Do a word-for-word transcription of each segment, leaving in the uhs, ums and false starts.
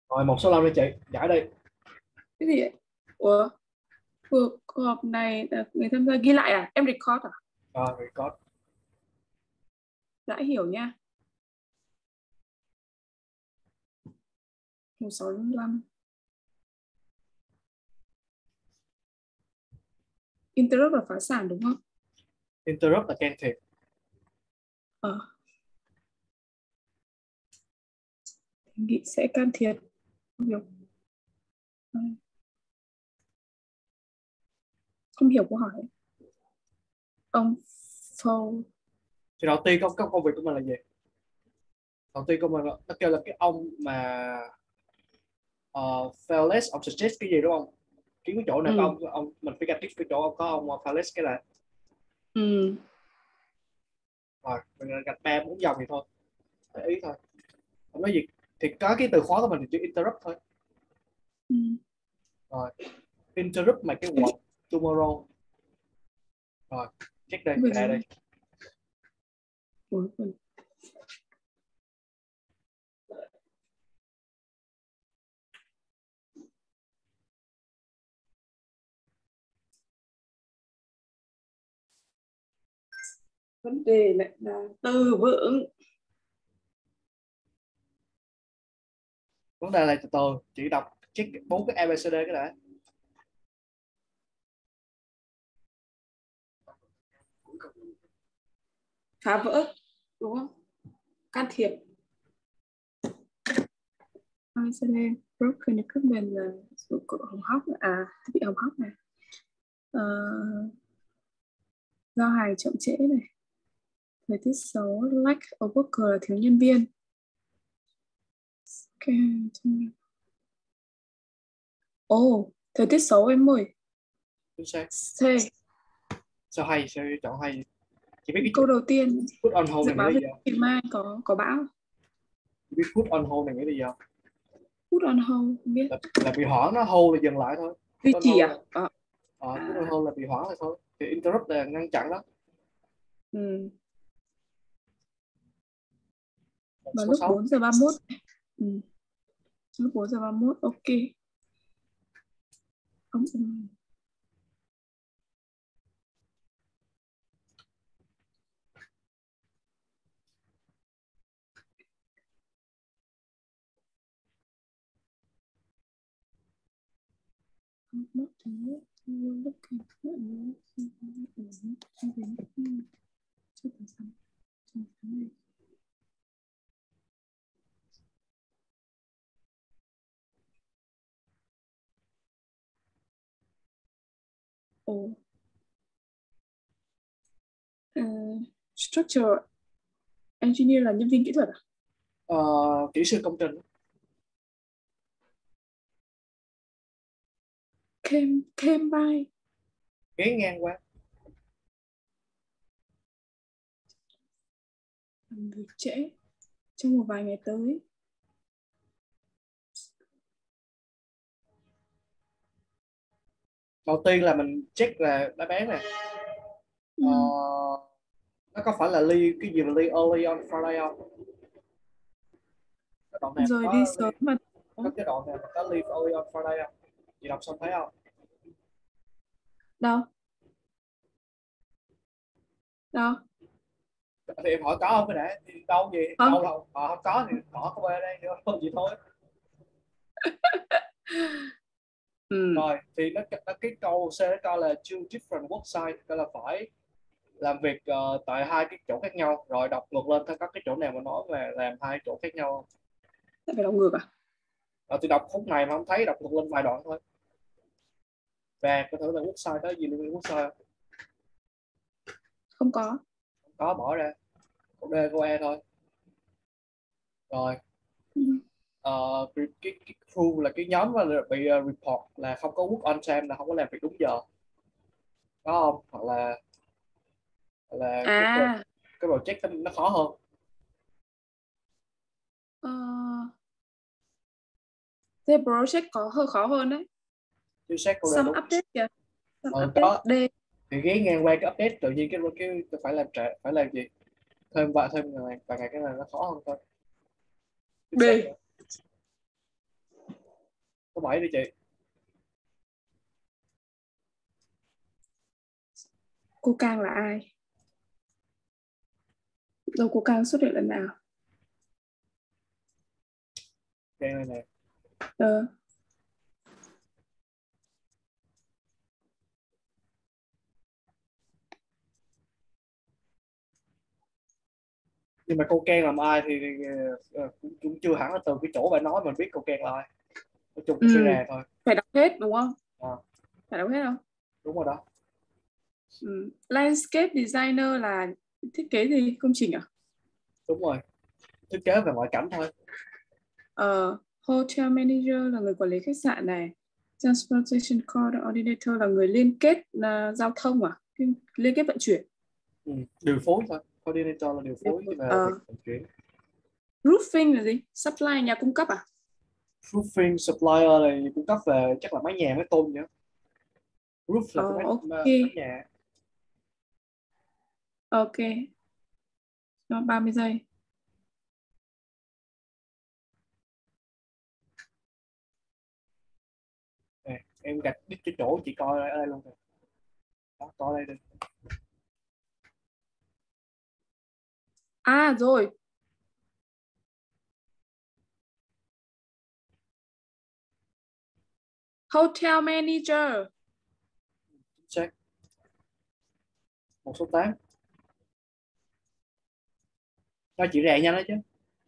Rồi một số năm đi chị, giải đi. Cái gì vậy? Ủa, cuộc họp này là người tham gia ghi lại à? Em record à? Rồi record. Đã hiểu nha. một sáu năm. Interrupt là phá sản đúng không? Interrupt là can thiệp. Ờ. Nghị sẽ can thiệp. Không hiểu. Không hiểu câu hỏi. Ông Phâu. Thì đầu tiên công, công việc của mình là gì? Đầu tiên của mình là, nó kêu là cái ông mà uh, Fales, ông suggest cái gì đúng không? Kiếm cái chỗ nào có Ừ. ông, ông mình phải gạch cái chỗ ông có ông Fales cái là Ừ. rồi mình gạch ba bốn dòng thì thôi, để ý thôi. Không nói gì thì có cái từ khóa của mình thì chỉ interrupt thôi. Ừ. Rồi interrupt my cái word tomorrow. Rồi check đây, Việc để đây. Ủa, vấn đề lại là từ vựng. Vấn đề là từ từ chỉ đọc check bốn cái a bê xê đê cái đã. Phá vỡ đúng không? Can thiệp. a bê xê đê broken equipment là dụng cụ hỏng hóc, à thiết bị hỏng hóc này. Ờ, giao hàng chậm trễ này. Thời tiết xấu, lack of worker là thiếu nhân viên. Ồ, oh, thời tiết xấu em ơi. Chính xác. C. Sao hay, sao chọn hay? Chỉ biết Câu cái đầu tiên put on hold dự này nghĩa báo là về gì không? ngày mai có có bão. Chỉ biết put on hold này nghĩa là gì không? Put on hold không biết. Là, là bị hoãn, nó hold là dừng lại thôi. Duy Put on trì hold là à? Ờ. uh, put on À. hold là bị hoãn là thôi. Thì interrupt là ngăn chặn đó. Ừ. Một Vào số lúc sáu. bốn giờ ba mươi mốt. Ừ. Lúc bốn giờ ba mươi mốt, ok. Ông ừ. Ồ. Uh, structure engineer là nhân viên kỹ thuật à? Uh, kỹ sư công trình. Came, came by. Ghé ngang qua. Làm việc trễ trong một vài ngày tới. Đầu tiên là mình check là đáp án này. Ừ. Uh, nó có phải là leave cái gì mà leave early on Friday không? Cái đoạn này Rồi đi có sớm leave, mà. có cái đoạn này có leave early on Friday không? Chị đọc xong thấy không? Đâu? Đâu? Thì em hỏi có không cái đã, thì đâu gì Không. đâu đâu à, không có thì bỏ cái bên đây không gì thôi. Ừ. Rồi thì nó, nó cái câu C nó coi là two different work site, coi là phải làm việc uh, tại hai cái chỗ khác nhau. Rồi đọc ngược lên có cái chỗ nào mà nói về làm hai chỗ khác nhau không? Tại phải đọc ngược à? Rồi tôi đọc khúc này mà không thấy, đọc ngược lên vài đoạn thôi. Và có thử là work site đó gì liên quan work site không? Không có. Không có, bỏ ra. Câu D câu E thôi. Rồi Ừ. uh, cái, cái, cái crew là cái nhóm mà bị uh, report là không có work on time, là không có làm việc đúng giờ, có không? Hoặc là là cái À. cái project nó khó hơn. Ờ, thế project có hơi khó hơn đấy. Chính xác, câu D Some đúng. update kìa. Some Ờ, update có D. thì ghé ngang qua cái update tự nhiên cái cái, cái phải làm trễ, phải làm gì thêm vài thêm ngày vài ngày, cái này nó khó hơn thôi. Chính xác D. rồi. Số bảy đi chị. Cô Cang là ai? Đâu cô Cang xuất hiện lần nào? Đây này nè. Ờ. Nhưng mà cô Ken làm ai thì, thì uh, cũng, cũng chưa hẳn là từ cái chỗ bạn nói mình biết cô Ken là ai. Nói chung Ừ. suy ra thôi. Phải đọc hết đúng không? À, Phải đọc hết không? đúng rồi đó. Ừ. Landscape designer là thiết kế gì? Công trình à? Đúng rồi, thiết kế về ngoại cảnh thôi. Ờ. Hotel manager là người quản lý khách sạn này. Transportation coordinator là người liên kết là giao thông à? Liên, liên kết vận chuyển. Ừ. Điều phối thôi, coordinator là điều phối về việc Ờ. vận chuyển. Roofing là gì? Supply nhà cung cấp à? Roofing supplier này cung cấp về chắc là mái nhà mái tôn nhá. Roof là Ờ, cái mái, ok. mái nhà. Ok. Nó ba mươi giây. Nè, em gạch đích cái chỗ chị coi ở đây luôn rồi. Đó, coi đây đi. À rồi. Hotel manager. Chính xác. Một số tám. Nó chỉ rè nhanh đó chứ.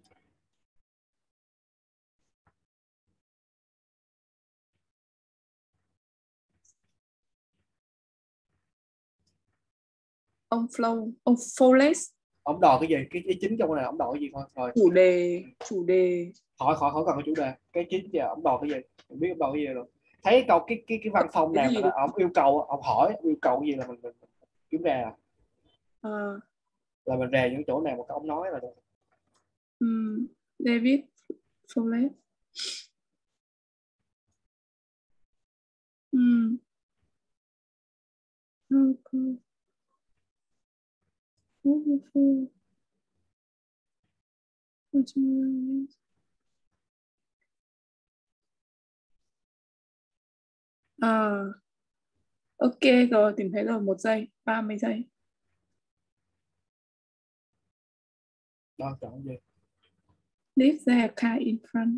Ông Flow, ông Foles. Ông đòi cái gì, cái ý chính trong này ông đòi cái gì thôi rồi. Chủ đề, chủ đề. Khỏi khỏi khỏi cần cái chủ đề, cái chính giờ ông đòi cái gì, mình biết ông đòi cái gì rồi. Thấy câu cái cái cái văn phòng Cái nào gì mà đúng ông yêu cầu, ông hỏi yêu cầu cái gì là mình, mình, mình kiếm ra à. không? Là mình rè những chỗ nào mà ông nói là được. um, David Foles. Um, okay. À, ok rồi, tìm thấy rồi, một giây, ba mươi giây. Đó, chọn cái gì. Leave their car in front.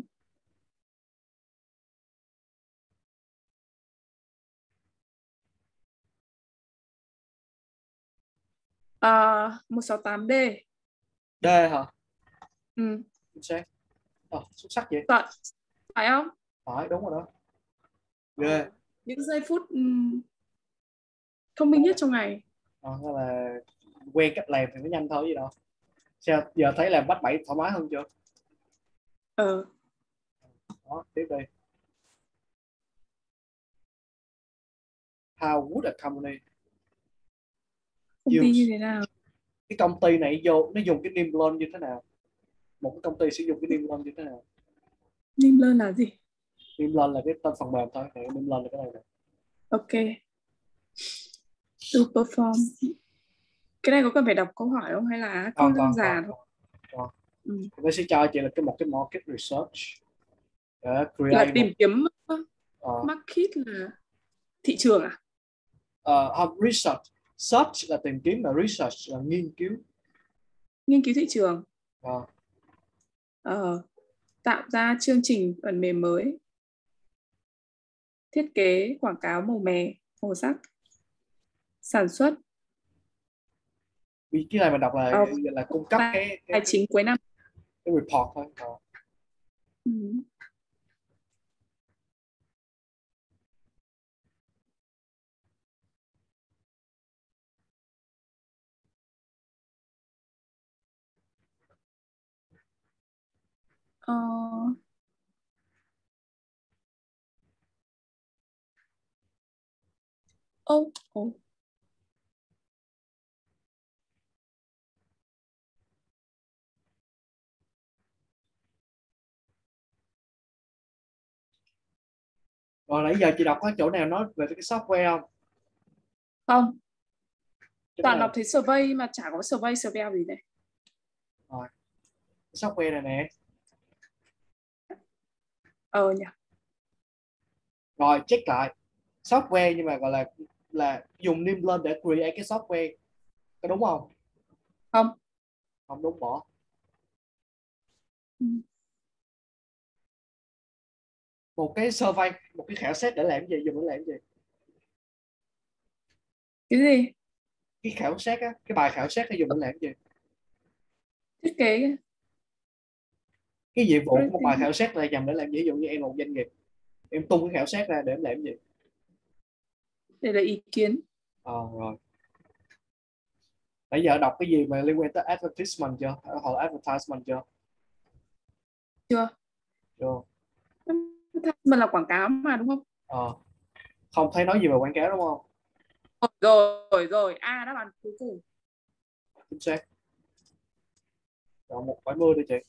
À, một sáu tám D. D hả? Ừ. Chính xác. À, xuất sắc vậy. Phải, phải không? Phải, đúng rồi đó. Ghê. Ờ, những giây phút um, thông minh nhất trong ngày. À, là quen cách làm thì nó nhanh thôi gì đâu. Sao giờ thấy làm bắt bảy thoải mái hơn chưa? Ờ. Đó, tiếp đi. How would a company Công ty như use, thế nào? cái công ty này vô nó dùng cái name loan như thế nào? Một cái công ty sử dụng cái name loan như thế nào? Nimble là gì? Name loan là cái tên phần mềm thôi, name loan là cái này nè. Ok. To perform. Cái này có cần phải đọc câu hỏi không hay là cứ Còn đơn còn còn giản thôi? còn, còn. Ừ. Tôi sẽ cho chị là cái một cái market research. Để Là create một tìm kiếm uh, market là thị trường à? uh, research. Search là tìm kiếm, mà research là nghiên cứu. Nghiên cứu thị trường. Uh, Ờ. Tạo ra chương trình phần mềm mới. Thiết kế quảng cáo màu mè, màu sắc. Sản xuất. vì cái này mình đọc là Ờ, là cung cấp cái tài cái, chính cuối năm. cái report thôi. Uh. Ừ. Ờ. Ô, ô. Rồi nãy giờ chị đọc có chỗ nào nói về cái software không? Không, Chỗ toàn này. đọc thấy survey mà chả có survey survey gì này. Rồi, cái software này nè. Ờ nhỉ. Rồi check lại software, nhưng mà gọi là là dùng nim lên để create cái software, có đúng không? Không. Không đúng, bỏ. Ừ. Một cái survey, một cái khảo sát để làm gì, dùng để làm gì? Cái gì? Cái khảo sát á, cái bài khảo sát để dùng để làm gì? Thiết kế. Cái nhiệm vụ của một bài Rating. khảo sát là nhằm để làm gì? Ví dụ như em là một doanh nghiệp, em tung cái khảo sát ra để em làm gì? Để là ý kiến. Ờ rồi. Nãy giờ đọc cái gì mà liên quan tới advertisement chưa? Hoặc là advertisement chưa? Chưa. Chưa. Mình là quảng cáo mà đúng không? Ờ. Không thấy nói gì về quảng cáo đúng không? Rồi rồi, a đáp án cuối cùng. Chính xác. Chọn một bảy mươi đi chị.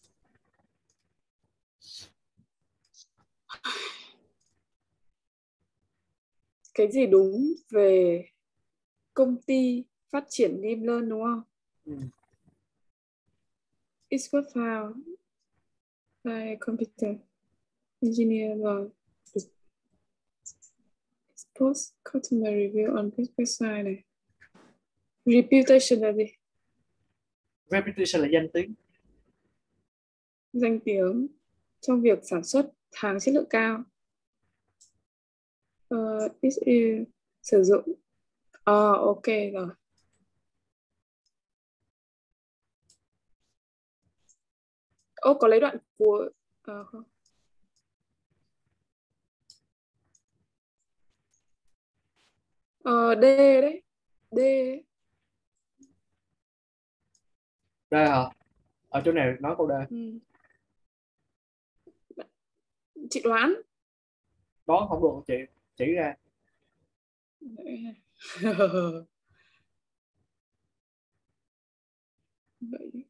Cái gì đúng về công ty phát triển Deep Learn đúng không? Ừ. It's what found by computer engineer và post customer review on this website này. Reputation là gì? Reputation là danh tiếng. Danh tiếng trong việc sản xuất hàng chất lượng cao. Uh, this is sử dụng. Ờ, uh, ok rồi. Ô, có lấy đoạn của... Uh, không. Ờ, D đấy. D. D hả? Ở chỗ này nói câu D. Ừ. Chị đoán. Đó không được chị, chỉ ra. Vậy.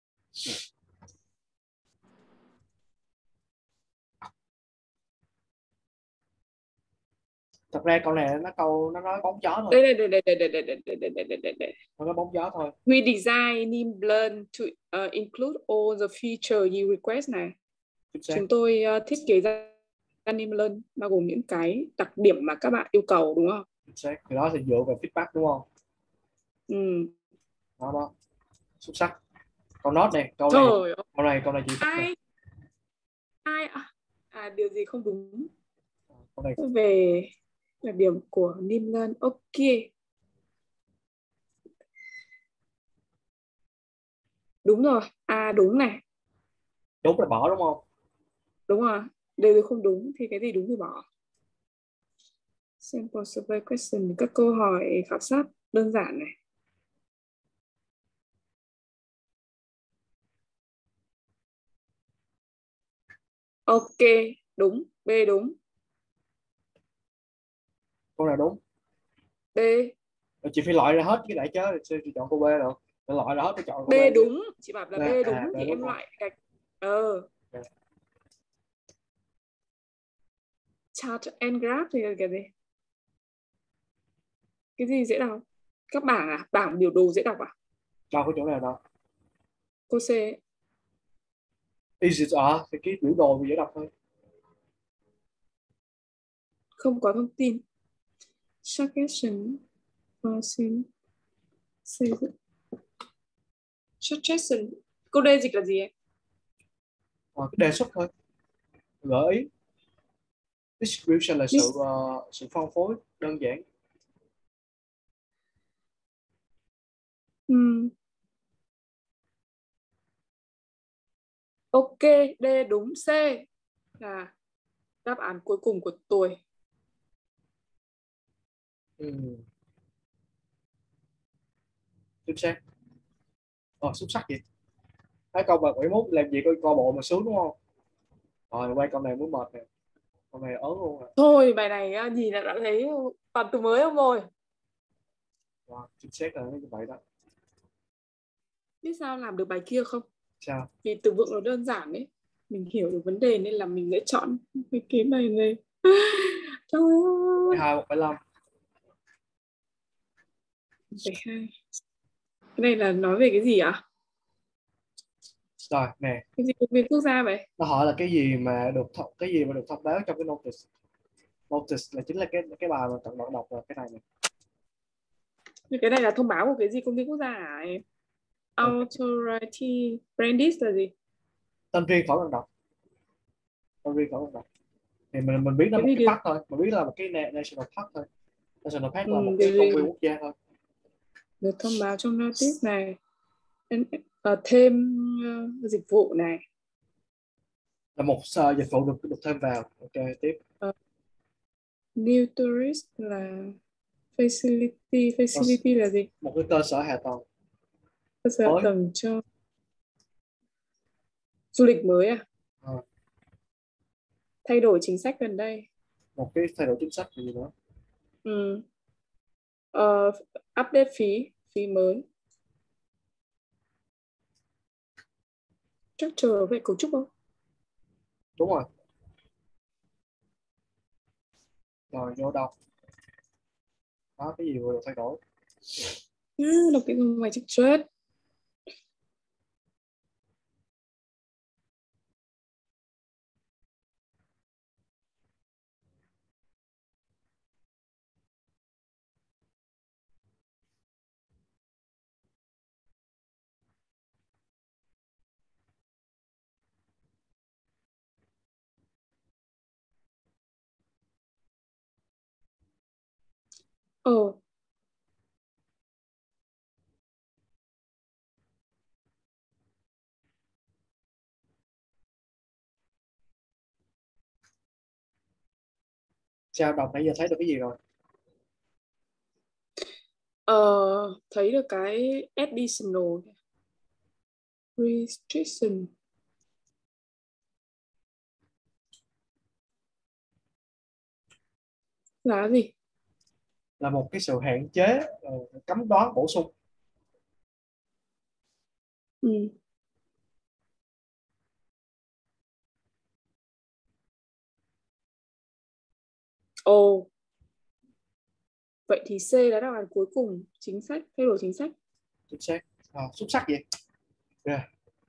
Thật ra câu này nó câu nó nói bóng gió thôi. Đây đây đây đây đây đây đây đây đây đây đây đây. Nó nói bóng gió thôi. We design Nim Learn to uh, include all the feature you request này. Chúng tôi uh, thiết kế ra Nim Learn bao gồm những cái đặc điểm mà các bạn yêu cầu đúng không? Chính xác. Thì đó thì dựa về feedback đúng không? Ừ. Đó đó. Xuất sắc. Câu nốt này, câu này, Trời câu này, câu này chị thích ai này. ai à, à điều gì không đúng Câu này về đặc điểm của Nim Learn. Ok. Đúng rồi. À đúng này. đúng là bỏ đúng không? Đúng rồi. Điều gì không đúng thì cái gì đúng thì bỏ. Sample survey question, các câu hỏi khảo sát đơn giản này. Ok, đúng. B đúng. Câu nào đúng? B. Rồi chị phải loại ra hết cái đại chớ, sao chị chọn câu B được? Chị loại ra hết cái chọn B câu B. đúng. Chị bảo là B À, đúng à, thì đúng em không? loại gạch. Ờ. Okay. Chart and graph thì là cái gì? Cái gì dễ đọc? Các bảng à? Bảng biểu đồ dễ đọc à? Đâu có chỗ nào đâu. Cô C. Easy à, thì cái biểu đồ dễ đọc thôi. Không có thông tin. Suggestion. Xin. Xây dựng. Suggestion. Câu D dịch là gì em? À, cái đề xuất thôi. Gợi ý. Distribution là sự uh, sự phân phối đơn giản. Hmm. Ok, D đúng. C là đáp án cuối cùng của tôi. Ừ. Chính xác. Ờ, xuất sắc vậy. Thấy câu mà bảy mốt làm gì có co bộ mà sướng đúng không? Rồi quay câu này mới mệt nè. Câu này ớn luôn rồi. Thôi bài này nhìn là đã thấy toàn từ mới không rồi. Rồi, chính xác là như vậy đó. Biết sao làm được bài kia không? Sao? Vì từ vựng nó đơn giản ấy. Mình hiểu được vấn đề nên là mình sẽ chọn cái cái này này. Trời ơi. hai một bảy lăm. bảy hai. Cái này là nói về cái gì ạ? Rồi nè. Cái gì về quốc gia vậy? Nó hỏi là cái gì mà được thông, cái gì mà được thông báo trong cái notice. Notice là chính là cái cái bài mà tận bạn đọc là cái này này. Cái này là thông báo của cái gì, công ty quốc gia hả em? Authority Brandis là gì? Tên riêng khỏi bạn đọc. Tên riêng khỏi bạn đọc. Thì mình mình biết nó Cái một gì cái được? park thôi, mình biết là một cái National Park thôi. National Park Ừ, là một cái cái công gì? viên quốc gia thôi. Được thông báo trong notice này. Uh, thêm uh, dịch vụ này. Là một uh, dịch vụ được được thêm vào. Ok, tiếp. Uh, new tourist là facility. Facility là gì? Một cái cơ sở hạ tầng. Cơ sở hạ tầng cho du lịch mới à? À. Thay đổi chính sách gần đây. Một cái thay đổi chính sách gì nữa. Ừ. Uh, update phí, phí mới. Chắc chờ về cấu trúc không? Đúng rồi. Rồi vô đâu? Đó, cái gì vừa được thay đổi? À, đọc cái ngoài chắc chết. Ồ. Oh. Sao đọc nãy giờ thấy được cái gì rồi? Ờ, thấy được cái additional restriction là gì? Là một cái sự hạn chế, uh, cấm đoán bổ sung. Ừ. Ồ. Oh. Vậy thì C là đáp án cuối cùng, chính sách, thay đổi chính sách. Chính xác. À, xuất sắc vậy. Yeah.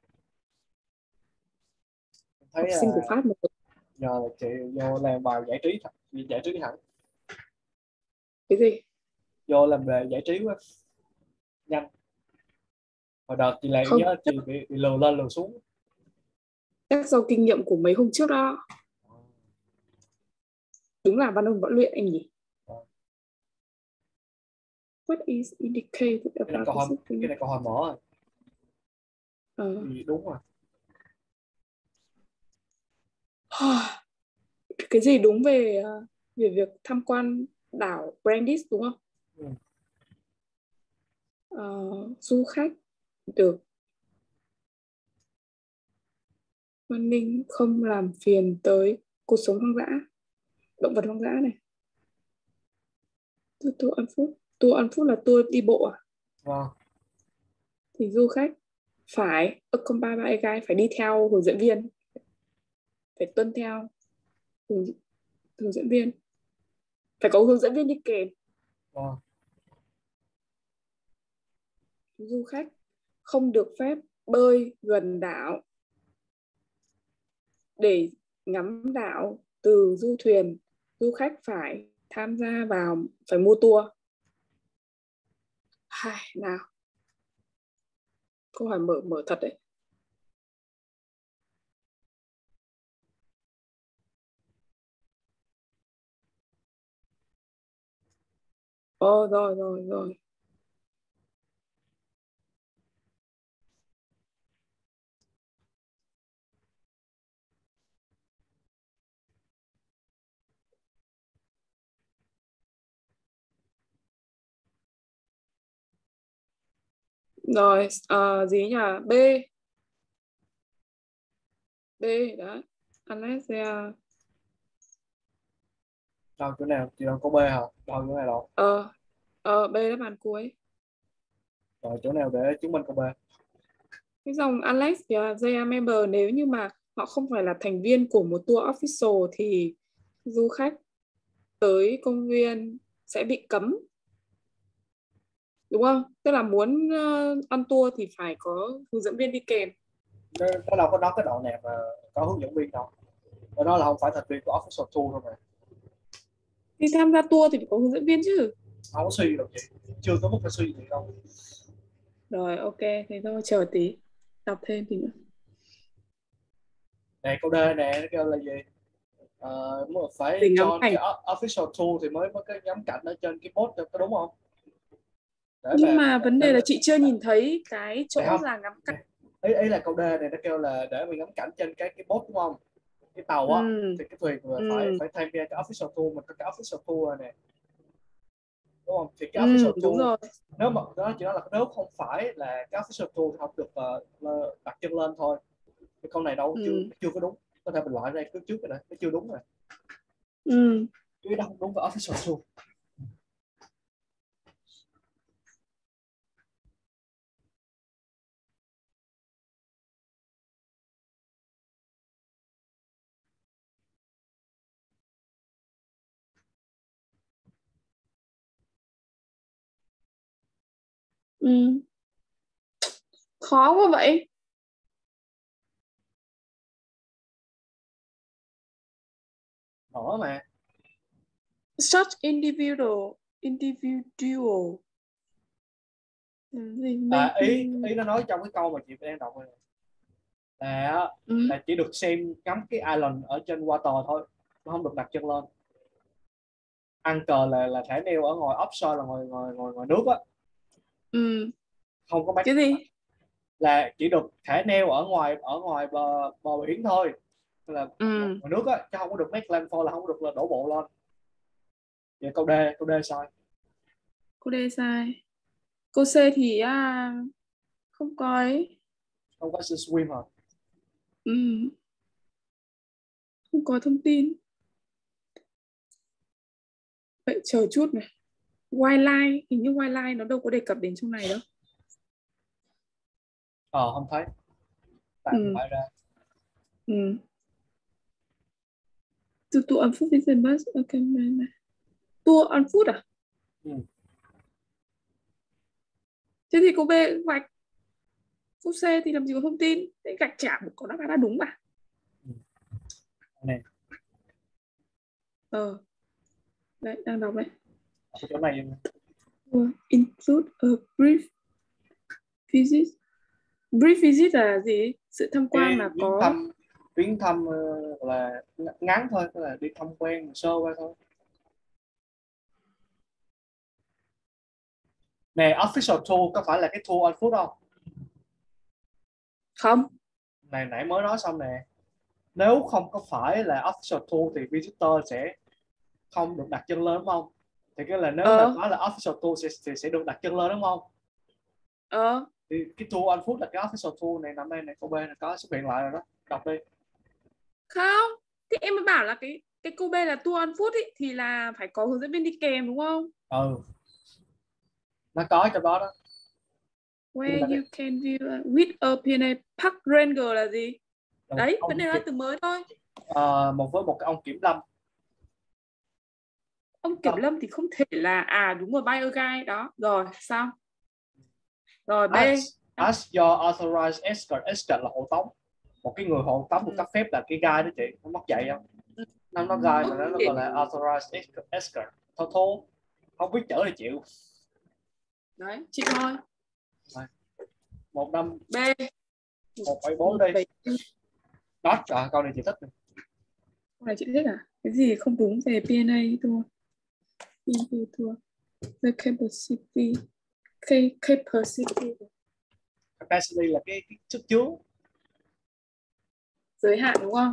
Thấy Học sinh của Pháp một. giờ chị vô làm bài giải trí thật, giải trí hẳn. Cái gì? Vô làm về giải trí quá. Nhanh. Hồi đợt chị lại Không, nhớ chị bị, bị lừa lên lừa xuống. chắc do kinh nghiệm của mấy hôm trước đó. Đúng là văn ông võ luyện anh nhỉ? What is indicated Cái này about câu the hỏi, system? cái này câu hỏi mở rồi. Ờ. Thì đúng rồi. Cái gì đúng về về việc tham quan đảo Brandis đúng không? Ừ. Uh, du khách được văn minh không làm phiền tới cuộc sống hoang dã, động vật hoang dã này. Tour, tour on foot. Tour on foot là tour đi bộ à? Vâng. Thì du khách phải accompany by a guide, phải đi theo hướng dẫn viên, phải tuân theo hướng, hướng dẫn viên, phải có hướng dẫn viên đi kèm. Vâng. Du khách không được phép bơi gần đảo. Để ngắm đảo từ du thuyền, du khách phải tham gia vào, phải mua tour. Hai, nào. Câu hỏi mở mở thật đấy. Ồ, oh, rồi, rồi, rồi. Rồi, uh, gì nhỉ? B. B, đó. Unless they are... Đâu chỗ nào? Chị đâu có B hả? Đâu chỗ này đâu? Ờ, ờ, B đáp án cuối. Rồi chỗ nào để chứng minh câu B? Cái dòng Alex và they are member, nếu như mà họ không phải là thành viên của một tour official thì du khách tới công viên sẽ bị cấm. Đúng không? Tức là muốn uh, ăn tour thì phải có hướng dẫn viên đi kèm. Nó, nó đâu có nói cái đoạn nào mà có hướng dẫn viên đâu. Nó nói là không phải thành viên của official tour thôi mà. Đi tham gia tour thì phải có hướng dẫn viên chứ. Không có suy được chị, chưa có mức phải suy gì đâu. Rồi ok, thế thôi chờ tí. Đọc thêm thì nữa. Nè câu D nè, nó kêu là gì? Ờ, mà Để phải ngắm cho cảnh. cái official tour thì mới có cái ngắm cảnh ở trên cái post, có đúng không? Để Nhưng mà mà vấn để đề là mà chị chưa nhìn thấy cái này chỗ không, là ngắm cảnh. nè, ý ý là câu D này nó kêu là để mình ngắm cảnh trên cái cái boat đúng không, cái tàu á, Ừ. thì cái thuyền mà phải Ừ. phải tham gia cái official tour, mình có cái official tour này đúng không, thì cái Ừ, official đúng tour rồi. nếu mà đó chỉ nói là nếu không phải là cái official tour thì không được uh, đặt chân lên thôi. Cái câu này đâu chưa Ừ. chưa có đúng, có thể mình loại ra cứ trước cái này nó chưa đúng rồi, Ừ. chứ đó không đúng với official tour. Ừ. Khó quá vậy. Đó mà. Such individual individual gì À, ý making. ý nó nói trong cái câu mà chị đang đọc này là Ừ. là chỉ được xem ngắm cái island ở trên water thôi, nó không được đặt chân lên. Anchor là là thả neo ở ngoài offshore, là ngoài ngoài ngoài, ngoài nước á, Ừ. không có make, Cái gì? là chỉ được thả neo ở ngoài ở ngoài bờ bờ biển thôi, là Ừ. ngoài nước á, chứ không có được make landfall, là không có được là đổ bộ lên. Vậy câu D, câu D sai. Cô D sai. Cô C thì à, không có ấy. Không có sự swim hả? Ừ. Không có thông tin. Vậy chờ chút này. Wildlife, hình như wildlife nó đâu có đề cập đến trong này đâu. Ờ không thấy, tại mình Ừ. phải ra. Ừ. To, to on foot vision bus. Ok. Tour on foot à? Ừ. Thế thì cô B vạch. Cô C thì làm gì có thông tin. Thế gạch chạm có đáp án là đúng mà. Ừ. Nè, Ờ. Đấy, đang đọc đấy. ở chỗ này Tour include a brief visit. Brief visit là gì? Sự tham quan cái mà viếng có. thăm, viếng thăm ờ, là ngắn thôi, tức là đi tham quan sơ qua thôi. Nè official tour có phải là cái tour on foot không? Không. Này nãy mới nói xong nè, nếu không có phải là official tour thì visitor sẽ không được đặt chân lên đúng không, thì cái là nếu mà Ờ. nói là official tour thì, thì sẽ được đặt chân lên đúng không, Ờ. thì cái tour on foot là cái official tour này, nằm đây này, câu B này có xuất hiện lại rồi đó, đọc đi. Không. Thì em mới bảo là cái cái cô B là tour on foot ý, thì là phải có hướng dẫn viên đi kèm đúng không? Ừ, nó có trong đó đó, nhưng Where mà you can view a, with a pê en a park ranger là gì? một Đấy, vấn ông đề là kiểm, từ mới thôi. uh, một với một cái ông kiểm lâm. Ông kiểm lâm thì không thể là à đúng rồi buyer guide đó. Rồi, sao? Rồi B. As, as your authorized escort, escort là hộ tống, một cái người hộ tống được Ừ. cấp phép là cái guide đó chị, nó mất dạy không, nó nó guide mà nó, nó Okay. gọi là authorized escort, thô thô, không biết chở thì chịu. Đấy, chị thôi. Một năm B. một bảy bốn Một đi. bảy. Đó à, câu này chị thích này. Câu này chị thích à? Cái gì không đúng về pê en a thua? pê en a thua. The capacity. K capacity. Capacity là cái, cái sức chứa. Giới hạn đúng không?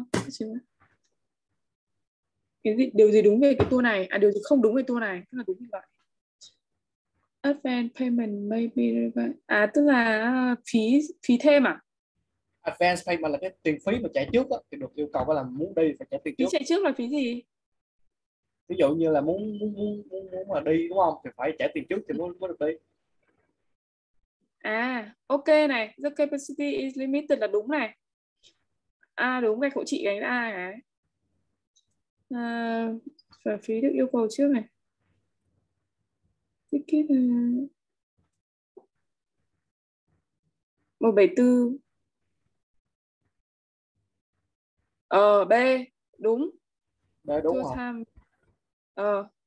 Cái gì điều gì đúng về cái tour này? À điều gì không đúng về tour này? Tức là đúng như vậy. Advance payment may be required. À tức là phí phí thêm à? Advance payment là cái tiền phí mà trả trước đó, thì được yêu cầu phải là muốn đi phải trả tiền Phí trước. chạy trước là phí gì? Ví dụ như là muốn muốn muốn muốn, muốn mà đi đúng không, thì phải trả tiền trước thì mới mới được đi. À, ok này, the capacity is limited là đúng này. À đúng, cái của chị cái A cái. À, và phí được yêu cầu trước này. Ticket là một bảy tư. Ờ B, đúng. Đấy đúng Tour không? time. Ờ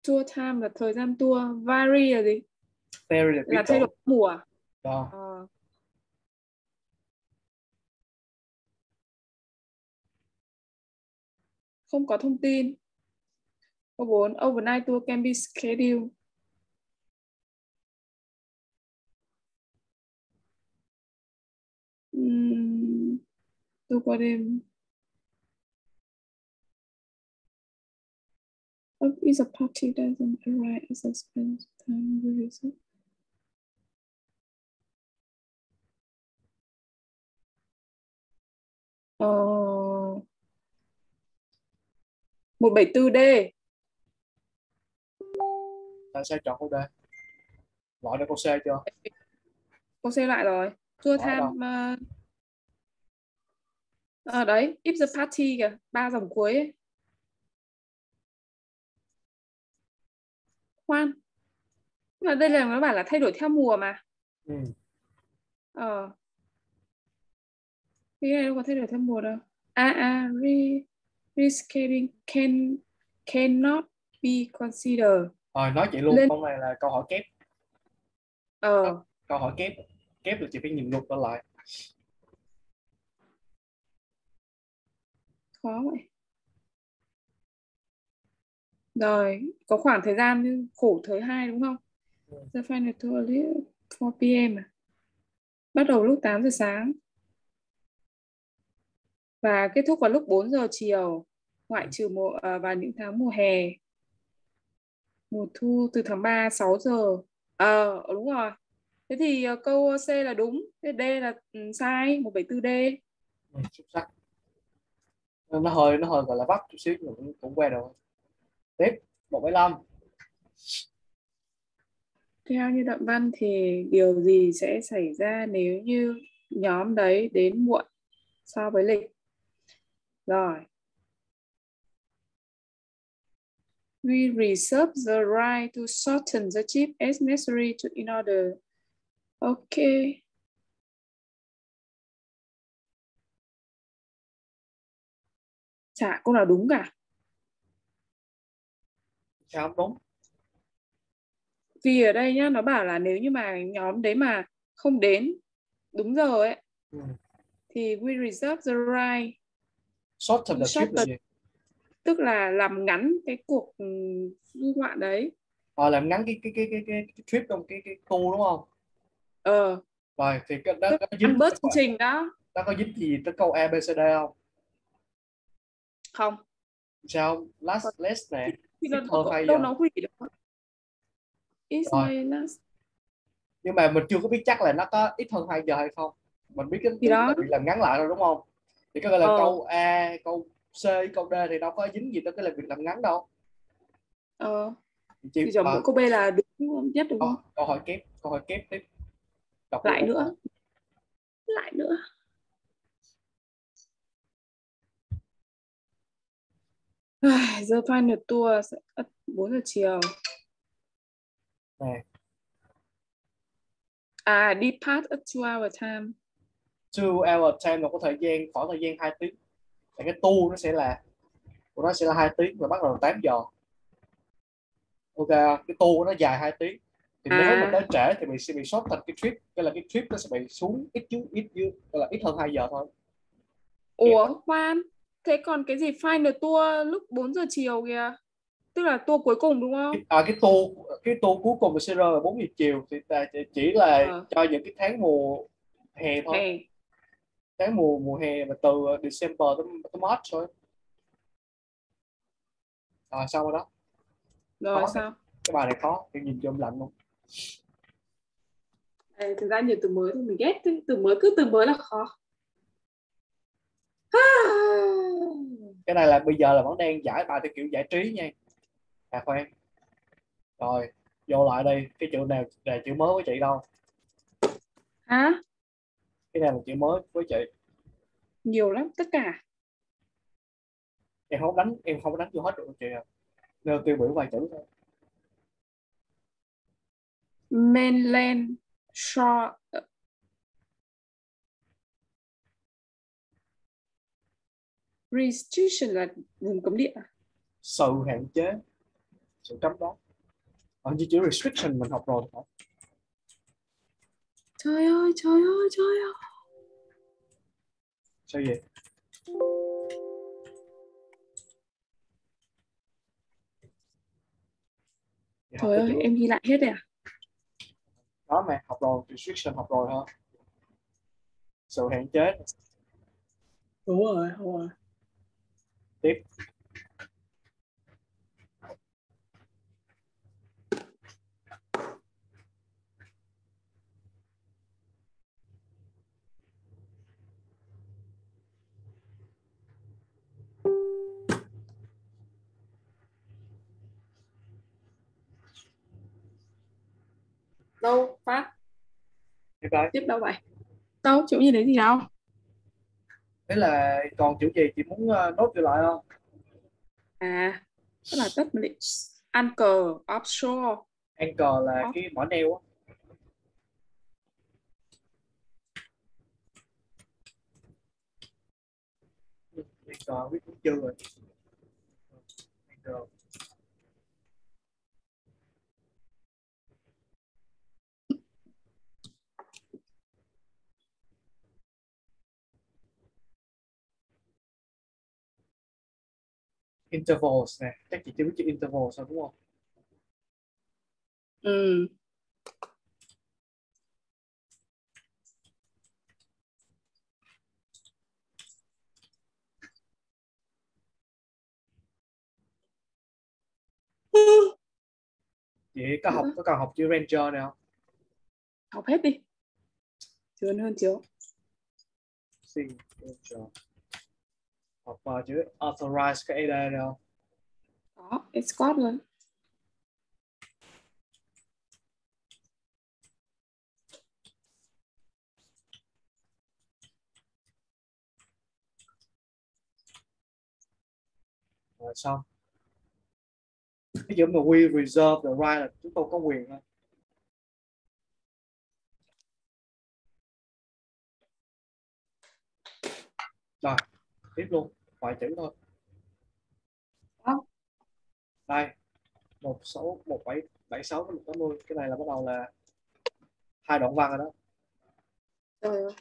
Tour time là thời gian tour. Vary là gì? Vary là Là biến thay đổi đổi. mùa. Đó. Ờ. Không có thông tin. Câu bốn. Overnight tour can be scheduled. Uhm, tour qua đêm. If a party doesn't arrive at a specific time, we resume. Ờ... một bảy tư D. Tại sao chọn câu D? Loại được câu C chưa? Câu C lại rồi. Tour Loại đâu? time. Uh... À, đấy, if the party kìa, ba dòng cuối ấy. Khoan. Nhưng mà đây là nó bảo là thay đổi theo mùa mà. Ừ. Ờ. Cái này đâu có thay đổi theo mùa đâu. À, à, re, rescheduling can, cannot be considered. Rồi nói chị luôn, Lên. câu này là câu hỏi kép. Ờ. Câu hỏi kép. Kép là chị phải nhìn luật trở lại. Khó vậy. Rồi, có khoảng thời gian như khổ thứ hai đúng không? Ừ. The final tour four p m à? Bắt đầu lúc tám giờ sáng. Và kết thúc vào lúc bốn giờ chiều. Ngoại Ừ. trừ mùa à, vào những tháng mùa hè. Mùa thu từ tháng ba sáu giờ. Ờ, à, đúng rồi. Thế thì uh, câu C là đúng. Thế D là um, sai, một bảy tư D. Ừ, xuất sắc. Nó hơi nó hơi gọi là vấp chút xíu nhưng cũng, cũng quen rồi. Tiếp, một bảy lăm. Theo như Đặng Văn thì điều gì sẽ xảy ra nếu như nhóm đấy đến muộn so với lịch? Rồi. We reserve the right to shorten the trip as necessary to in order. Ok. Chả câu nào đúng cả. Sao không đúng? Vì ở đây nhá, nó bảo là nếu như mà nhóm đấy mà không đến đúng giờ ấy, Ừ. thì we reserve the right Shorten to the trip là shorten, gì? tức là làm ngắn cái cuộc um, du ngoạn đấy. À, làm ngắn cái cái cái cái, cái, cái trip trong cái cái tour đúng không? Ờ, Rồi thì cái đó tức có là dính ăn bớt chương trình đó. nó có dính gì tới câu A B C D không? Không. Sao không? Last less Thì, nè, thì nó ít hơn đâu, hay đâu giờ. nó hủy được. Is Rồi my last. nhưng mà mình chưa có biết chắc là nó có ít hơn hai giờ hay không. Mình biết cái Thì tính là đó. bị làm ngắn lại rồi đúng không? Thì có gọi là Ờ. câu A, câu C, câu D thì đâu có dính gì tới cái là việc làm ngắn đâu. Ờ. Chị Thì chọn à, mỗi câu B là đúng nhất đúng câu, không? câu hỏi kép, câu hỏi kép tiếp. Đọc luôn Lại một nữa. câu. Lại nữa. Giờ final tour sẽ bốn giờ chiều. Nè, À, depart at two hour time. two hour time là có thời gian khoảng thời gian hai tiếng. Thì cái tour nó sẽ là của nó sẽ là hai tiếng và bắt đầu tám giờ. Ok, cái tour nó dài hai tiếng. Thì nếu mà tới À, trễ thì mình sẽ bị short thành cái trip, cái là cái trip nó sẽ bị xuống ít dưới ít dưới gọi là ít hơn hai giờ thôi. ủa khoan. Thế còn cái gì final tour lúc bốn giờ chiều kìa? Tức là tour cuối cùng đúng không? À, cái tour cái tour cuối cùng sẽ rơi vào bốn giờ chiều thì ta chỉ là Ờ, cho những cái tháng mùa hè thôi, hè. tháng mùa mùa hè mà từ December tới, tới March thôi. À, xong rồi đó. Rồi Khó cái, sao? cái bài này khó, thì nhìn cho lạnh luôn. Ê, thực ra nhiều từ mới thì mình ghét. Từ mới cứ từ mới là khó. Cái này là bây giờ là vẫn đang giải bài theo kiểu giải trí nha. À khoan, rồi vô lại đây, cái chữ nào là chữ mới với chị đâu? Hả? Cái này là chữ mới với chị. Nhiều lắm, tất cả. Em không đánh em không đánh vô hết được chị à, nêu tiêu biểu vài chữ thôi. Mainland shore. Restriction là vùng cấm địa. Sự hạn chế. sự cấm đoán. Còn như chữ restriction mình học rồi phải. Trời ơi, trời ơi, trời ơi. Sao vậy? Thì học Trời cái ơi, chữ em ghi lại hết rồi à? đó mà học rồi, restriction học rồi ha. Sự hạn chế. Đúng rồi, đúng rồi. Tiếp. Đâu, Phát, Tiếp đây. tiếp đâu vậy? Đâu, chịu gì đấy gì đâu. Thế là còn chữ gì chị muốn uh, nốt trở lại không? À, tức là tất mình định anchor, offshore, Anchor là off. cái mỏ neo á. Anchor biết cũng chưa rồi. Anchor. Intervals nè, chắc chị chưa biết chữ intervals sao đúng không? Ừ. Chị có học có cần học chữ ranger này không? Học hết đi. Chướng hơn chiếu. Xin ranger. Học uh, chữ authorize cái a đây không? Đó, escort luôn. Rồi xong. Cái chữ mà we reserve the right là chúng tôi có quyền thôi. Rồi, tiếp luôn, vài chữ thôi. Đó. Đây, một sáu một bảy bảy sáu một tám mươi, cái này là bắt đầu là hai đoạn văn rồi đó. Trời ơi.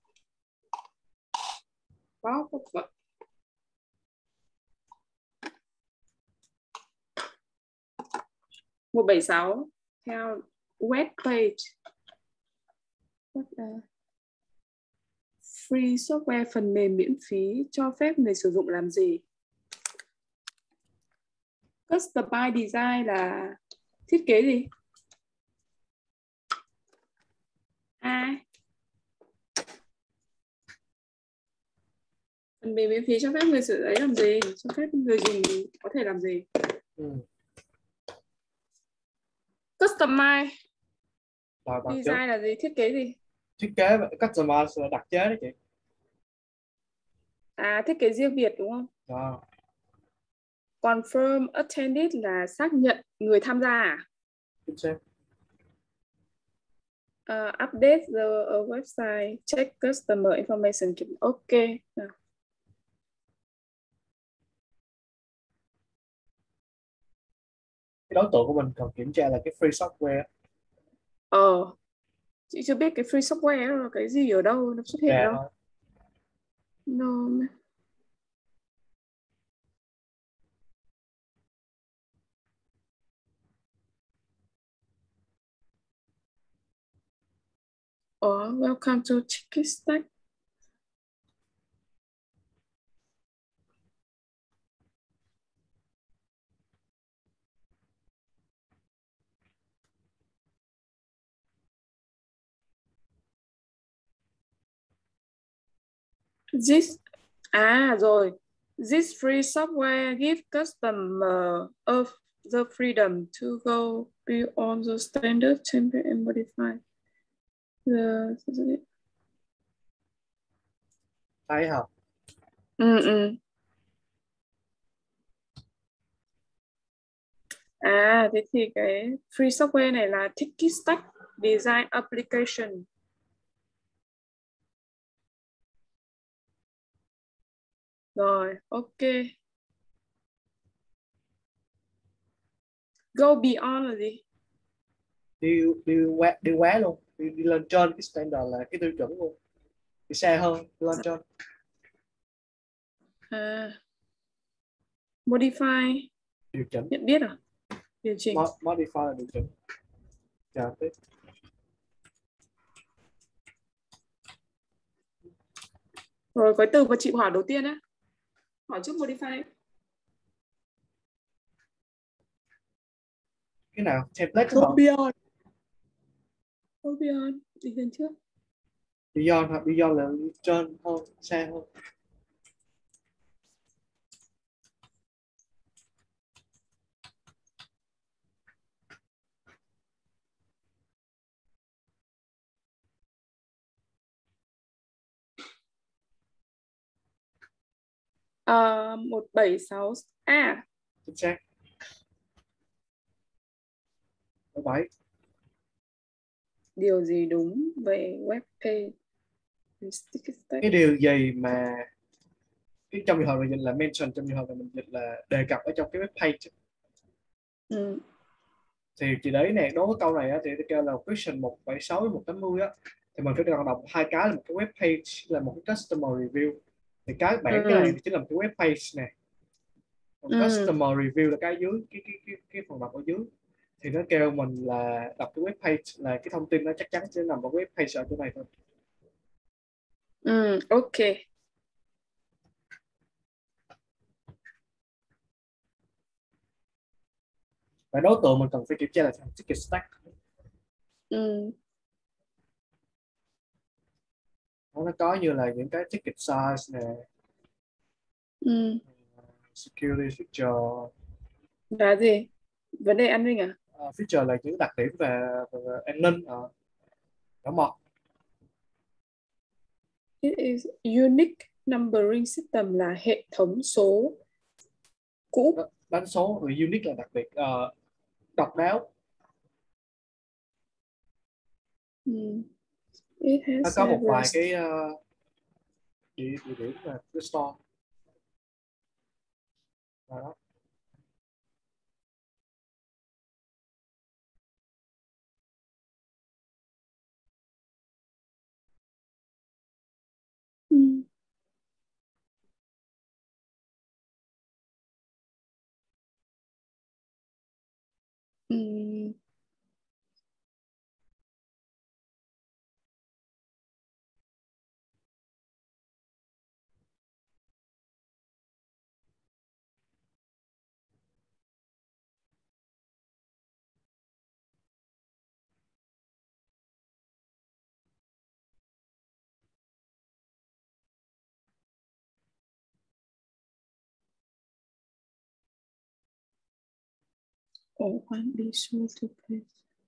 Đó, đó. một bảy sáu theo web page. What the... Free software phần mềm miễn phí cho phép người sử dụng làm gì? Custom by design là thiết kế gì? Ai? Phần mềm miễn phí cho phép người sử dụng ấy làm gì? Cho phép người dùng có thể làm gì? Ừ. Customize Rồi bằng chứng design là gì? Thiết kế gì? thiết kế customer là đặc chế đó chị. À, thiết kế riêng biệt đúng không? Đó. Confirm attended là xác nhận người tham gia à? Chính xác. Uh, update the uh, website, check customer information. Ok. Nào. Cái đối tượng của mình cần kiểm tra là cái free software. Ờ, chị chưa biết cái free software là cái gì, ở đâu nó xuất hiện Tra đâu. thôi. No. Or welcome to Chicken Stack. This à rồi. This free software gives customer of the freedom to go beyond the standard template and modify the... Thấy không? Ừ, ừ. À, thế thì cái free software này là Tiki Stack Design Application. Rồi, ok. Go beyond là gì? đi đi quá đi quá luôn, đi, đi lên trên cái standard là cái tiêu chuẩn luôn, đi xa hơn, đi lên trên. À, modify, Điều chỉnh. nhận biết à? Điều chỉnh. Mo- modify là điều chỉnh. Chờ tiếp. Rồi cái từ mà chị hỏi đầu tiên á, hỏi trước modify. Cái nào? Template Go hả? beyond. Go beyond, đi lên trước. Beyond hả? Beyond là đi trên hơn, xa hơn. À, một bảy sáu à, Chính xác. Bảy. điều gì đúng về web page? Cái điều gì mà cái trong trường hợp mình dịch là mention, trong trường hợp mình dịch là đề cập ở trong cái web page. Ừ. Thì chị đấy nè, đối với câu này á, thì tôi kêu là question một bảy sáu với một tám mươi á, thì mình phải cần đọc hai cái, là một cái web page là một cái customer review. Thì cái bản cái này Ừ. thì chính là một cái web page nè. Còn Ừ. customer review là cái dưới cái cái cái, cái phần đọc ở dưới, thì nó kêu mình là đọc cái web page, là cái thông tin nó chắc chắn sẽ nằm ở web page ở chỗ này thôi. Ừ. Ok. Và đối tượng mình cần phải kiểm tra là thằng ticket stack. Ừ. Nó có như là những cái ticket size nè, Ừ. security feature. Là gì? Vấn đề an ninh à? Uh, feature là những đặc điểm về, về, về an ninh, uh, bảo mật. It is unique numbering system là hệ thống số cũ. Đánh số, rồi unique là đặc biệt, uh, độc đáo. Ừ. It Nó has có một several. vài cái uh, địa, địa điểm là cái store. Đó. Ừ. Ừ. Ồ, khoan, be sure to place.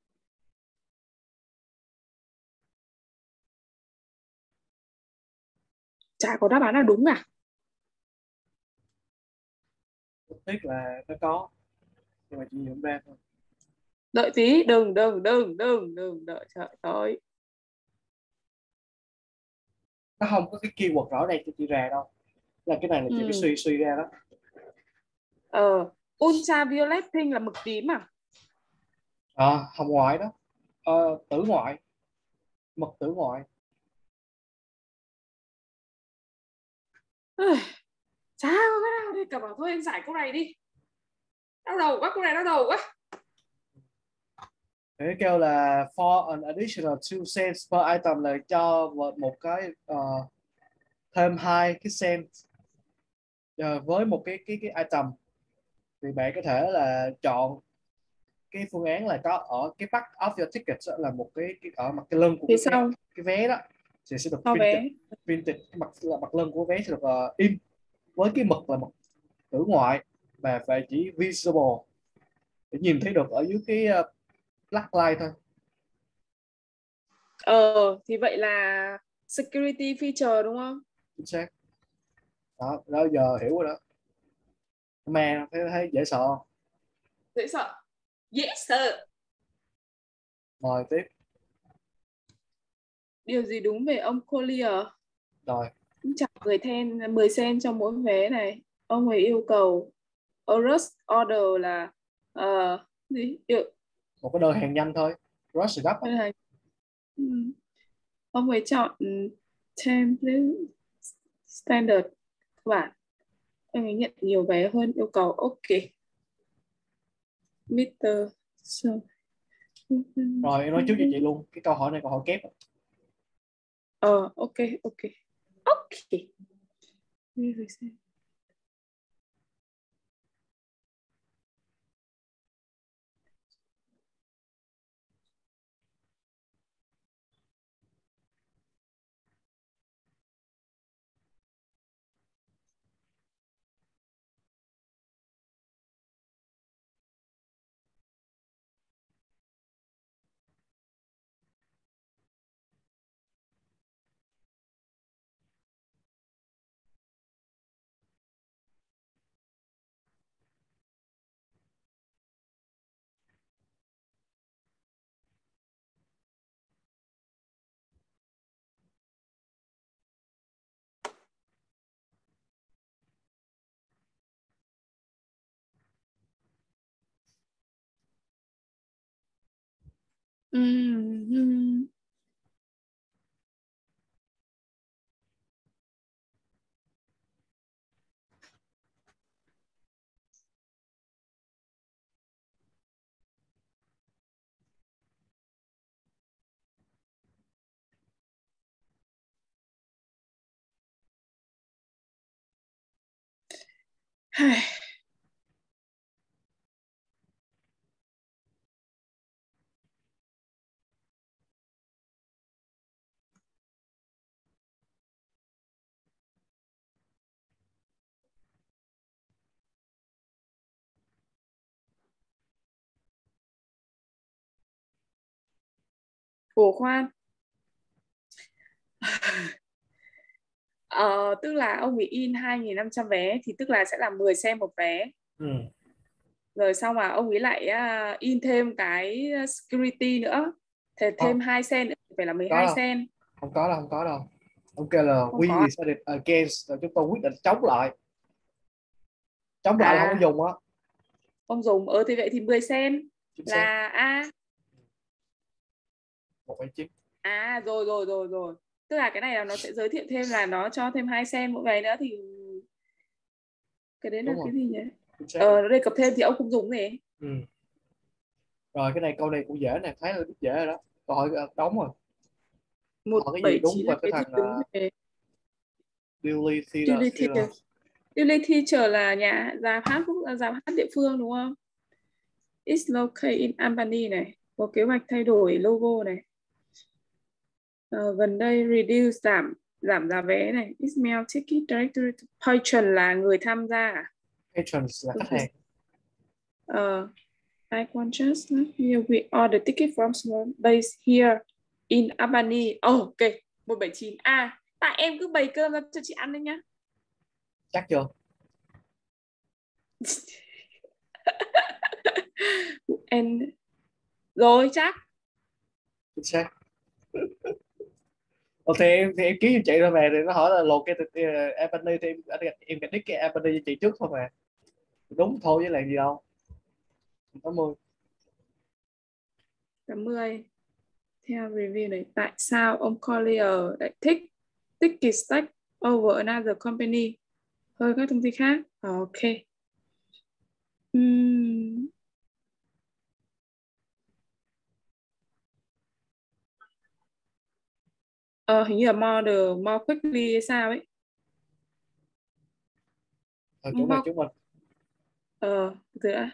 Chả có đáp án nào đúng à? Rất tiếc là nó có, nhưng mà chỉ nhận ra thôi. Đợi tí, đừng, đừng, đừng, đừng, đừng, đợi, trời ơi. Nó không có cái keyword rõ ràng cho chị ra đâu, là cái này là chị phải Ừ. suy suy ra đó. Ờ, ultraviolet pink là mực tím à? À, hồng ngoại đó, ờ, tử ngoại, mật tử ngoại. Ây, chả có cái nào đây cả, bảo thôi em giải câu này đi. Đau đầu quá, câu này đau đầu quá. Để kêu là for an additional two cents per item, là cho một cái uh, thêm hai cái cent uh, với một cái cái cái item, thì bạn có thể là chọn cái phương án là có ở cái back of your ticket đó, là một cái, cái ở mặt cái lưng của Phía cái vé, sau, cái vé đó thì sẽ được sau printed, vé. printed cái mặt là mặt lưng của vé sẽ được uh, in với cái mực là mực tử ngoại, và phải chỉ visible để nhìn thấy được ở dưới cái uh, black light thôi. Ờ, thì vậy là security feature đúng không? Chính xác. Đó, đó giờ hiểu rồi đó. Mà thấy, thấy dễ sợ. Dễ sợ. Dễ sợ. Mời tiếp. Điều gì đúng về ông Collier? Rồi. Trả người then mười cent cho mỗi vé này. Ông ấy yêu cầu Horus order là uh, gì được. Một cái đơn hàng nhanh thôi, rush gấp á. Đây là ừ. Ông ấy chọn template standard các bạn. Anh ấy nhận nhiều vé hơn yêu cầu. Ok. mít-tơ so. Rồi em nói trước cho chị luôn, cái câu hỏi này câu hỏi kép. Ờ ok ok ok. Ừm, Ai, Ủa khoan. Ờ, tức là ông ấy in hai nghìn năm trăm vé thì tức là sẽ là mười sen một vé. Ừ. Rồi xong mà ông ấy lại uh, in thêm cái security nữa. Thì thêm Không hai sen nữa phải là có mười hai đâu, sen. không có đâu, không có đâu. Ok là Không we có. decided against, là chúng tôi quyết định chống lại. Chống lại là không có À, dùng á. ông dùng ờ thì vậy thì mười sen Chính xác. là A. Một bảy chín. À rồi rồi rồi rồi. Tức là cái này là nó sẽ giới thiệu thêm là nó cho thêm hai sen mỗi vé nữa thì cái đấy là Đúng rồi, cái gì nhỉ? chính xác. Ờ nó đề cập thêm thì ông không dùng gì. Ừ. Rồi cái này câu này cũng dễ nè, thấy là biết dễ rồi đó. Câu hỏi ờ, đóng rồi. một Hỏi cái gì bảy đúng chín về là cái cái gì thằng đúng uh, về Billy Theater Julie Theater. Theater. Julie Theater là nhà giám hát quốc giám hát địa phương đúng không? It's located in Albany này. Có kế hoạch thay đổi logo này. Ờ, gần đây reduce giảm giảm giá vé này. Ismail ticket directory to patron là người tham gia à? Patrons là khách hàng. Uh, I want just here we order ticket from small base here in Albany. Oh, ok, một bảy chín. À, tại em cứ bày cơm ra cho chị ăn đấy nhá. Chắc chưa? And rồi chắc. Chính xác. Ờ, thì em thì em ký cho chị thôi mà, thì nó hỏi là located uh, Albany thì em em phải cái Albany cho chị trước thôi mà. Đúng thôi với làm gì đâu. tám mươi. tám mươi. Theo review này, tại sao ông Collier lại thích Ticket Stack over another company? Hơi các thông tin khác. Ok. Uhm. Ờ, hình như là more, more quickly hay sao ấy. Ờ, chúng mình More, chúng mình. ờ, từ đã.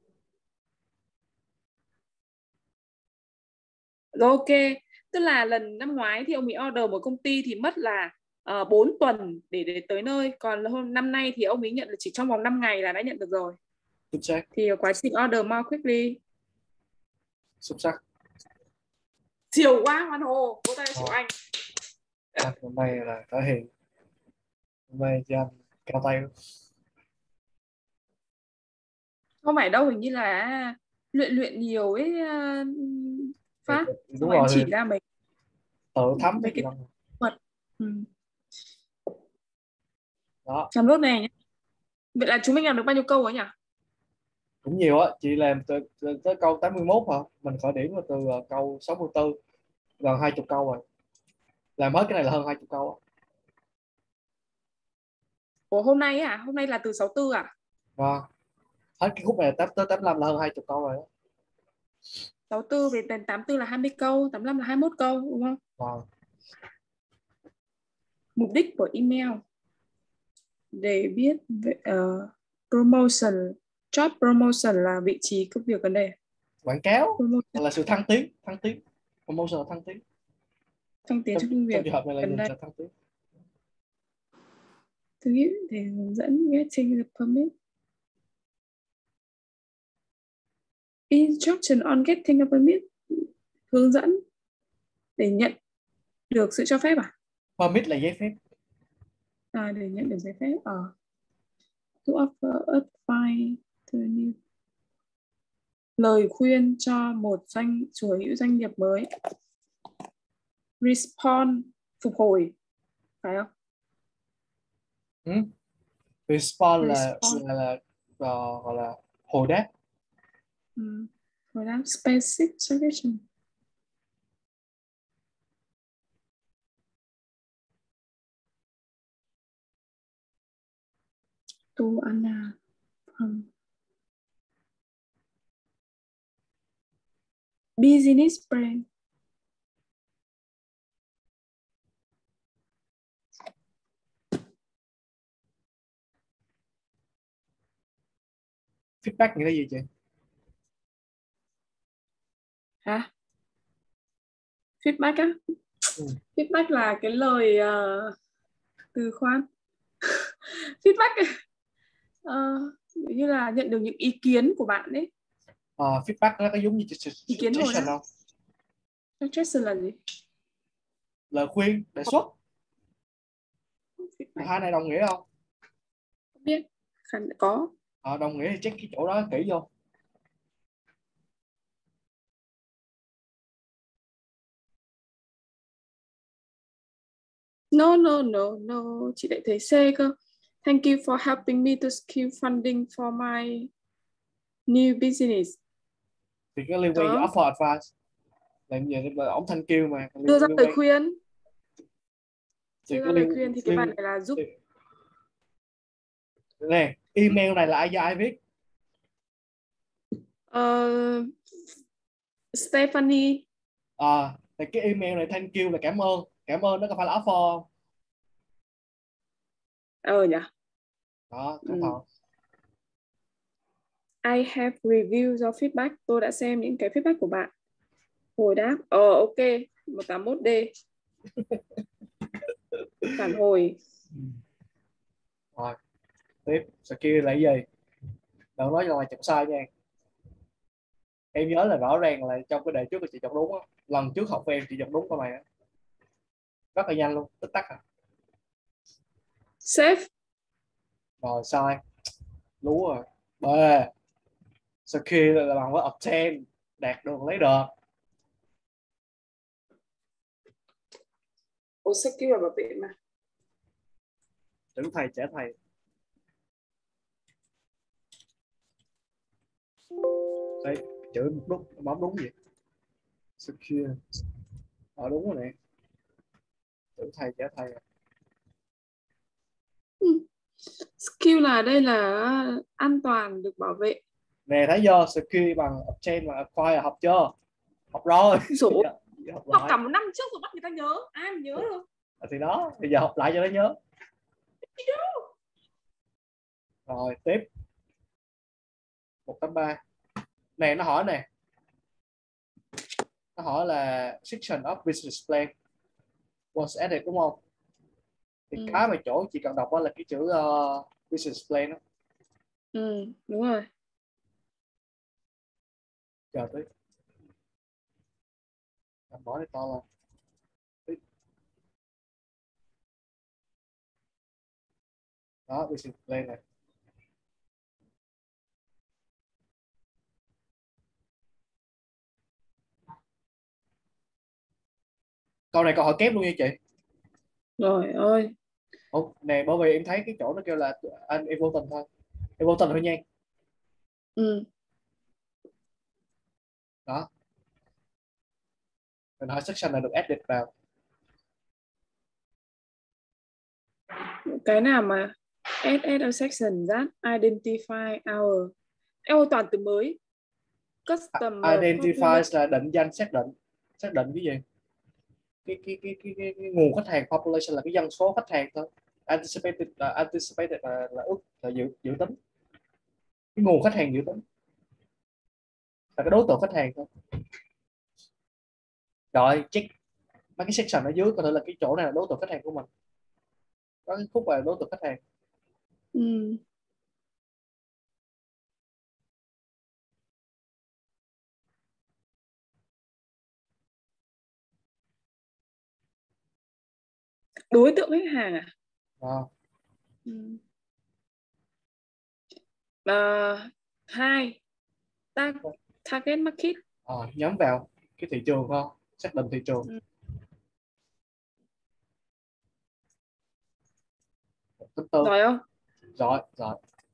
Rồi ok, tức là lần năm ngoái thì ông ấy order một công ty thì mất là uh, bốn tuần để, để tới nơi. Còn hôm năm nay thì ông ấy nhận được chỉ trong vòng năm ngày là đã nhận được rồi. Chính xác. Thì quá trình order more quickly. Xuất sắc. Chiều quá Hoàn Hồ, cô tay chịu anh. À, hôm nay là thể hiện, hôm nay cho anh cao tay. Không phải đâu, hình như là luyện luyện nhiều ấy uh, Thì, phát. thì Xong đúng rồi em rồi, chỉ thì ra mấy, tự thấm cái mấy gì cái đâu. thuật. Ừ. Đó. Làm nốt này nhé. Vậy là chúng mình làm được bao nhiêu câu ấy nhỉ? cũng nhiều á, chị làm từ, từ, tới câu tám mươi mốt hả, mình khởi điểm là từ uh, câu sáu mươi tư, gần hai chục câu rồi, làm hết cái này là hơn hai chục câu á. Ủa hôm nay à? Hôm nay là từ sáu tư à? Và hết cái khúc này tám tới tám mươi lăm là hơn hai chục câu rồi đó. sáu tư về đến tám tư là hai mươi câu, tám mươi lăm là hai mươi mốt câu đúng không? Và Mục đích của email để biết về, uh, promotion, job promotion là vị trí công việc gần đây. quảng cáo Promotion, là sự thăng tiến, thăng tiến, promotion là thăng tiến, thăng tiến trong, trong công trong việc trường hợp này là gần dùng đây. từ thăng tiến. Thứ nhất để hướng dẫn getting the permit. Instruction on getting a permit, hướng dẫn để nhận được sự cho phép à? Permit là giấy phép. À, để nhận được giấy phép. Ờ. À. To offer advice to a new. Lời khuyên cho một doanh chủ hữu doanh nghiệp mới. Respond, phục hồi, phải không? Ừ. Respond là Respond. là, là, là gọi là hồi đáp. Ừ. Hồi đáp specific suggestion. To Anna. Um. Business plan. Feedback nghĩa là gì chị? Hả? Feedback á? Ừ. Feedback là cái lời uh, từ khoan. Feedback uh, như là nhận được những ý kiến của bạn đấy. Uh, feedback nó có giống như Ý kiến hồi suggestion đó. không? Suggestion là gì? Lời khuyên, đề xuất. Feedback. Hai này đồng nghĩa không? Không biết. Khẳng có. À, đồng nghĩa thì check cái chỗ đó kỹ vô. No, no, no, no. Chị lại thấy C cơ. Thank you for helping me to secure funding for my new business. Thì cái liên quan Đó. offer advice. Làm gì mà ông thanh kêu mà liên, Đưa ra liên lời quan. khuyên. Thì Đưa ra cái lời liên, khuyên thì cái liên, bạn này là giúp. thì, nè, email này là ai do ai viết? Uh, Stephanie. À, thì cái email này thank you là cảm ơn. Cảm ơn nó có phải là offer không? Ờ nhỉ. Đó, Ừ. cẩn thận. I have reviewed your feedback. Tôi đã xem những cái feedback của bạn. Hồi đáp. Ờ ok. một tám mốt D. Phản hồi. Ừ. Rồi, tiếp. Skill là cái gì? Đừng nói là chọn sai nha. Em nhớ là rõ ràng là trong cái đề trước là chị chọn đúng á. Lần trước học với em chị chọn đúng câu này á. Rất là nhanh luôn, tích tắc à. Save. Rồi sai. Lú rồi. B. Skill là bằng với obtain, đạt được, lấy được. Ồ, skill là bảo vệ mà. Chữ thầy trẻ thầy. Đây, chữ một đúc, bấm đúng gì? Skill. Ờ đúng rồi nè. Chữ thầy trẻ thầy. Ừ. Skill là đây là an toàn, được bảo vệ. Nè thấy chưa? Skill bằng obtain và acquire, học chưa? Học rồi. Dỗ. Học Học lại. cả một năm trước rồi bắt người ta nhớ. Ai mà nhớ được. Thì đó, bây giờ học lại cho nó nhớ. Rồi tiếp. một tám ba. Nè nó hỏi nè. Nó hỏi là section of business plan was added đúng không? Thì Ừ. cái mà chỗ chị cần đọc đó là cái chữ uh, business plan đó. Ừ, đúng rồi. Chờ tí. Làm bỏ này to lên. Tí. Đó, business plan này. Câu này câu hỏi kép luôn nha chị. Rồi ơi. Ủa, nè bởi vì em thấy cái chỗ nó kêu là anh em vô tình thôi. Em vô tình thôi nha. Ừ. Đó, mình hỏi section là được edit vào. Cái nào mà add add a section that identify our eo toàn từ mới. Customer Identifies là định danh, xác định. Xác định cái gì? Cái cái cái cái, cái, cái nguồn khách hàng, population là cái dân số khách hàng thôi. Anticipated là anticipated là, là ước, là dự dự tính. Cái nguồn khách hàng dự tính là cái đối tượng khách hàng thôi. Rồi check mấy cái section ở dưới coi thử là cái chỗ này là đối tượng khách hàng của mình. Có cái khúc là đối tượng khách hàng. Ừ. Đối tượng khách hàng à? À. Ừ. À, hai ta target market. À, nhắm vào cái thị trường không, xác định thị trường. Ừ. Thứ tư. Rồi không? Rồi rồi.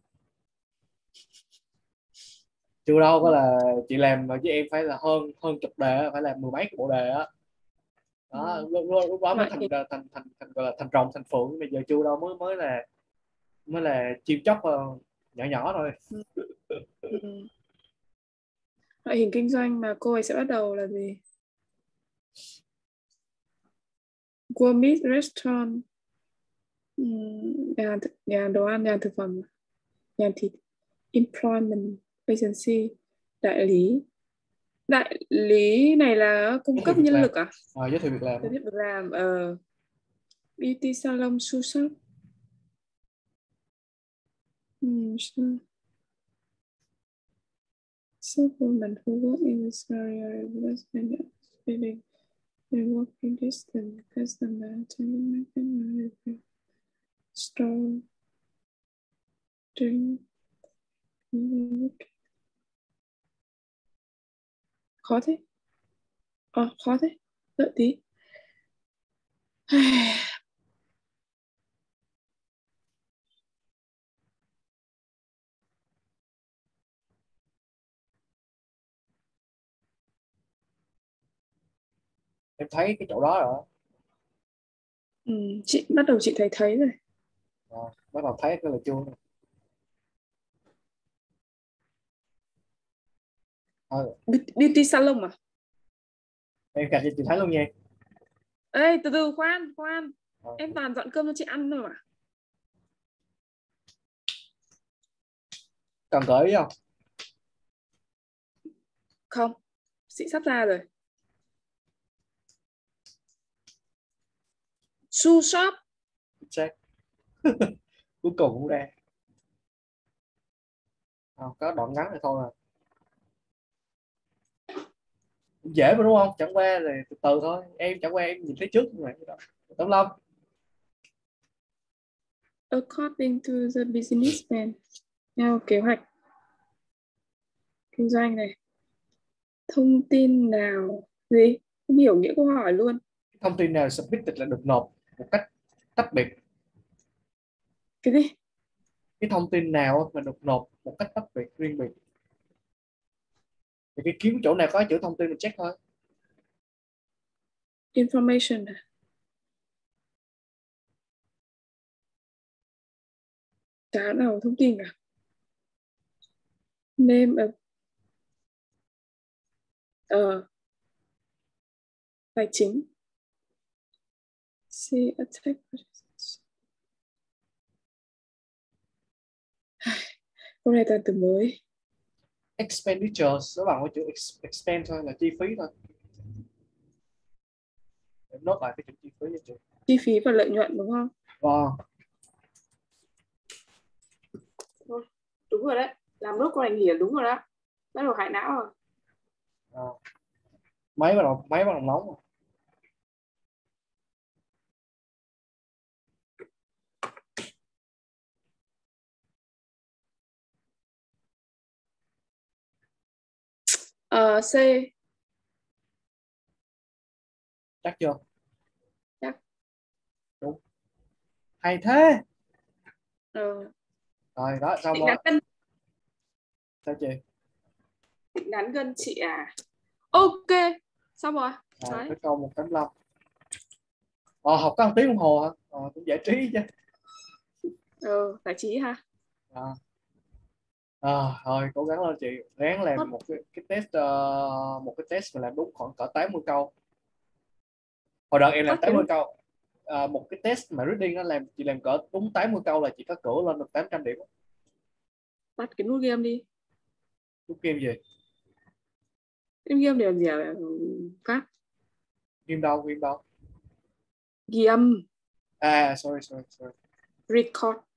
Chưa đâu, có là chị làm với em phải là hơn hơn chục đề, phải làm mười mấy cái bộ đề á. Đó, Ừ. lúc, lúc, lúc đó mới Loại thành hình. thành thành thành, thành gọi là thành rồng thành phượng. Bây giờ chưa đâu, mới mới là mới là chim chóc uh, nhỏ nhỏ thôi. Ừ. Ừ. Loại hình kinh doanh mà cô ấy sẽ bắt đầu là gì? Gourmet restaurant. Ừ. Nhà, nhà đồ ăn, nhà thực phẩm, nhà thịt. Employment agency. Đại lý. Đại lý này là cung Giới thiệu cấp việc nhân làm. lực à? À, giới thiệu việc làm. Giới thiệu việc làm. Ờ. Beauty salon, su shop. Ừ. Supplement who work in this area request and feeling they work in distance customer attending review store drink. Khó thế. Ờ, khó thế. Đợi tí. Em thấy cái chỗ đó rồi. Ừ, chị bắt đầu chị thấy thấy rồi. À, bắt đầu thấy cái là chưa. À, Beauty salon à? em gạch cho chị thấy luôn nha. Ê, từ từ, khoan khoan, À, em toàn dọn cơm cho chị ăn thôi mà. cần gợi ý không? Không, chị sắp ra rồi. Su shop. Check. Cuối cùng cũng ra. À, có đoạn ngắn này thôi à. Cũng dễ mà đúng không, chẳng qua là từ từ thôi, em chẳng qua em nhìn thấy trước mà. Tấm Long. According to the business plan, theo kế hoạch kinh doanh này, thông tin nào gì? Không hiểu nghĩa câu hỏi luôn. Thông tin nào submitted là được nộp một cách tách biệt. Cái gì? Cái thông tin nào mà được nộp một cách tách biệt, riêng biệt. Thì cái kiếm chỗ nào có chữ thông tin mình check thôi. Information à? Chả nào thông tin cả. Name of ờ tài chính. See attack. Câu này toàn từ mới. Expenditures nó bằng cái chữ expense thôi, là chi phí thôi. Em nốt lại cái chữ chi phí cho chị. Chi phí và lợi nhuận đúng không? Wow. Thôi, đúng rồi đấy. Làm nốt câu này nghỉ là đúng rồi đó. Bắt đầu hại não rồi. À. Máy bắt đầu máy bắt đầu nóng rồi. Ờ, C. Chắc chưa? Chắc. Đúng. Hay thế. Ờ. Rồi đó, xong Định ngắn rồi. cân. Sao chị? Định ngắn cân chị à? Ok, xong rồi. Rồi, Đấy. cái câu một chấm năm. Ờ, học có một tiếng đồng hồ hả? Ờ, cũng giải trí chứ. Ừ, giải trí ha. À. À, thôi cố gắng lên chị, ráng Tốt. làm một cái, cái test ờ, một cái test mà làm đúng khoảng cỡ tám mươi câu. Hồi đợt em làm Tắt cái tám mươi nút, câu. À, một cái test mà reading nó làm chị làm cỡ đúng tám mươi câu là chị có cửa lên được tám trăm điểm. tắt cái nút game đi. Lúc game gì? Game game để làm gì à? Phát. Game đâu, game đâu? Ghi âm, À, sorry sorry sorry. record.